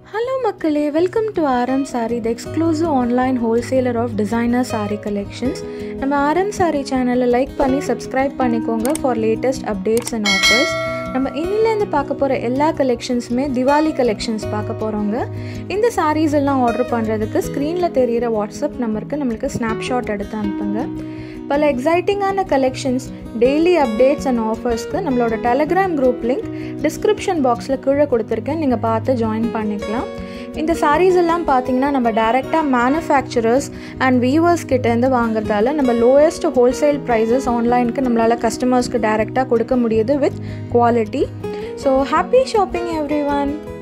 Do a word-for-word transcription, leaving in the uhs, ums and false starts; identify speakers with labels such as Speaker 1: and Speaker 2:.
Speaker 1: Hello மக்களே, welcome to R M Saree, the exclusive online wholesaler of designer saree collections. நம்ம R M Saree சேனலை like பண்ணி subscribe பண்ணிக்கோங்க for latest updates and offers. நம்ம இன்னிலேருந்து பார்க்க போகிற எல்லா கலெக்ஷன்ஸுமே திவாலி கலெக்ஷன்ஸ் பார்க்க போகிறோங்க. இந்த சாரீஸ் எல்லாம் ஆர்டர் பண்ணுறதுக்கு ஸ்க்ரீனில் தெரிகிற வாட்ஸ்அப் நம்பருக்கு நம்மளுக்கு ஸ்னாப்ஷாட் எடுத்து அனுப்புங்க. பல எக்ஸைட்டிங்கான கலெக்ஷன்ஸ், டெய்லி அப்டேட்ஸ் அண்ட் ஆஃபர்ஸ்க்கு நம்மளோட டெலகிராம் குரூப் லிங்க் டிஸ்கிரிப்ஷன் பாக்ஸில் கீழே கொடுத்துருக்கேன், நீங்கள் பார்த்து ஜாயின் பண்ணிக்கலாம். இந்த சாரீஸ் எல்லாம் பார்த்தீங்கன்னா நம்ம டைரெக்டாக மேனுஃபேக்சரர்ஸ் அண்ட் வீவர்ஸ் கிட்டேருந்து வாங்குறதால நம்ம லோயஸ்ட் ஹோல்சேல் ப்ரைஸஸ் ஆன்லைனுக்கு நம்மளால் கஸ்டமர்ஸ்க்கு டைரெக்டாக கொடுக்க முடியுது with quality. So happy shopping every one.